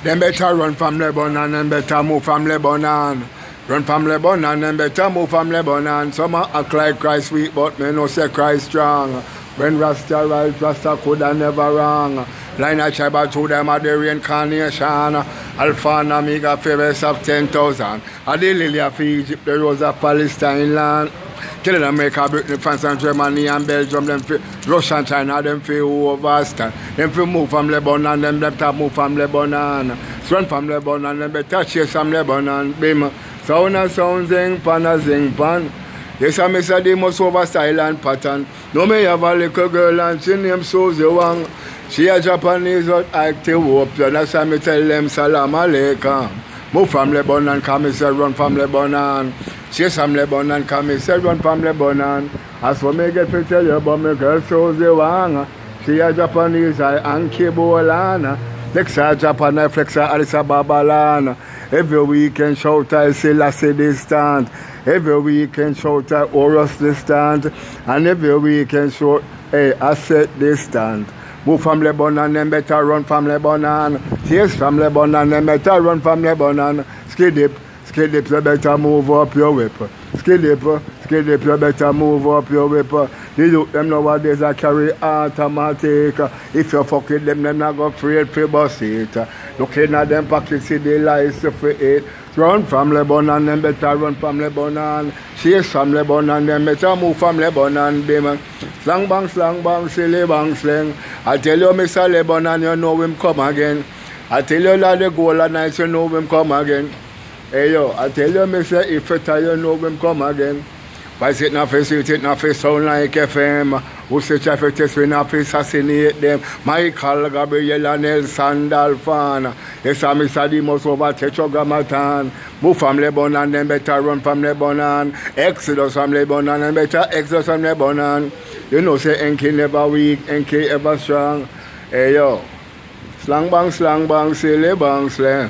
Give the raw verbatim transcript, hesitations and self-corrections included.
Them better run from Lebanon, them better move from Lebanon. Run from Lebanon, them better move from Lebanon. Some act like Christ weak, but me no say Christ strong. When Rasta right, Rasta coulda never wrong. Line of tribe to them at the reincarnation. Alpha and Omega, favors of ten thousand. At the lily of Egypt, the rose of Palestine land. Kill America, Britain, France and Germany and Belgium, them fi Russia and China, them fi overstand. Them fi move from Lebanon, them better move from Lebanon. Run from Lebanon, them better chase from Lebanon. Bim. Sound and sound, zing pan and zing pan. Yes, I miss a most over style and pattern. No me have a little girl and she named Susie Wang. She a Japanese but active hope. That's why me tell them salam alaikum. Move from Lebanon, come me say run from Lebanon. Chase from Lebanon, come me say run from Lebanon. As for me get to tell you about me girl Susie Wang. She a Japanese I enki bolana. Flexa Japan, I flexa Addis Ababa land. Every weekend shout I say Lassie distant. Every weekend shout I Horus distant. And every weekend shout hey Asset distant. Move from Lebanon, then better run from Lebanon. Chase from Lebanon, then better run from Lebanon. Skidip, skidip, you better move up your whip. Skidip, skidip, you better move up your whip. The youth them nowadays I carry automatic. If you fuck with them, them not go afraid for bus it. Looking at them pockets, see the lies for it. Run from Lebanon, then better run from Lebanon. Chase from Lebanon, then better move from Lebanon, baby. Slang bang, slang bang, silly bang, slang. I tell you, Mister Lebanon, you know him come again. I tell you, that the goal and nice, you know him come again. Hey yo, I tell you, Mister If you tell you know him come again. Why sit not face it, it not face sound like F M. Who say traffic test we not face assassinate them. Michael, Gabriel, and El Sandalfan. Yes, I'm Mister Demos over Tetragrammaton. Move from Lebanon, then better run from Lebanon. Exodus from Lebanon, and better exodus from Lebanon. You know, say enki never weak, enki ever strong. Hey yo, slang bang, slang bang, silly bang, slang.